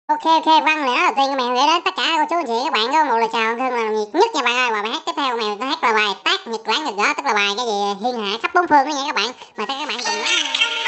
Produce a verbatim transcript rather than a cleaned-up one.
OK, OK, vâng, lời nói đầu tiên của mèo gửi đến tất cả cô chú anh chị các bạn có một lời chào thân là nhiệt nhất nha bạn ơi. Và bài hát tiếp theo của mèo sẽ hát là bài Tát Nhật Lãng Nhật Gõ, tức là bài cái gì thiên hạ khắp bốn phương đó nha các bạn. Mời tất cả các bạn cùng lắng nghe.